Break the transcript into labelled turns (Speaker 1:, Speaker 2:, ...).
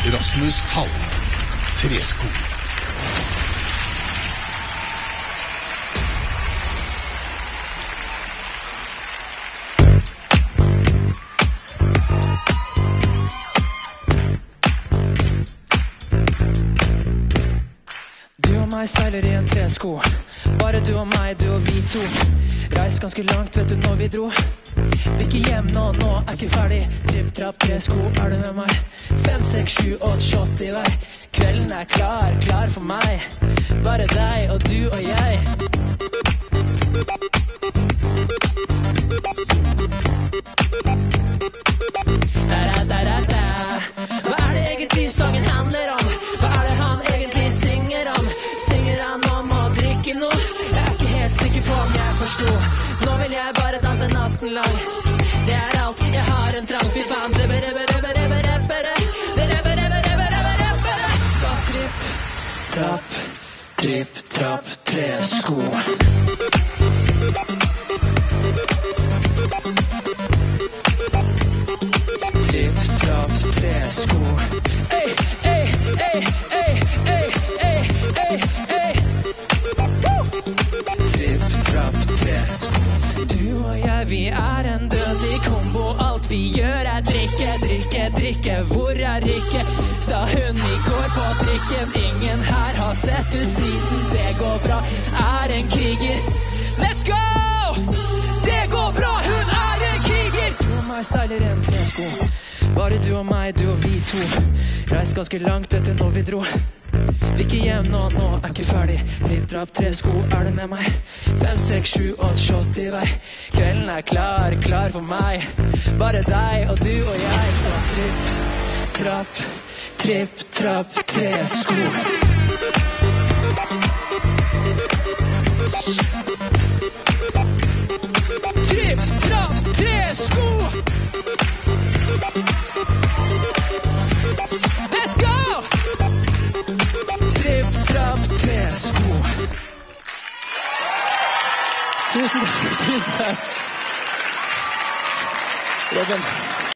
Speaker 1: Rasmus Thall, Tresko.
Speaker 2: Du og meg seiler i en tresko. Bare du og meg, du og vi to. Reis ganske langt, vet du når vi dro. Vi ikke hjem nå er ikke ferdig. Tripp, trapp, tresko, er du med meg? 5, 6, 7, 8 shot i vei. Kvelden er klar for meg. Bare deg og du og jeg. Da. Hva er det egentlig sangen handler om? Hva er det han egentlig synger om? Synger han om å drikke noe? Jeg er ikke helt sikker på om jeg forstod. Nå vil jeg bare danse natten lang. Det er alt, jeg har en trang. Fy faen, Så tripp, trapp, tresko. Tripp, trapp, tresko. Ei, ei, ei, ei, ei, ei, ei, ei. Tripp, trapp, tresko. Du og jeg, vi er en dødelig kombo. Alt vi gjør er drikke, drikke, drikke. Hvor er Rikke? Sta hun i går på trikken. Ingen her har sett du siden det går bra. Er en kriger. Let's go! Det går bra, hun er en kriger. Du og meg seiler en tresko. Bare du og meg, du og vi to. Reis ganske langt etter når vi dro. Vi ikke hjem nå er ikke ferdig. Tripp, trapp, tresko, er du med meg? 5, 6, 7, 8 shot i vei. Kvelden er klar for meg. Bare deg og du og jeg. Så tripp, trapp, tripp, trapp, tresko. Tripp, trapp, tresko. Let's go! Tripp, trapp, tresko. Tusen takk. Robin.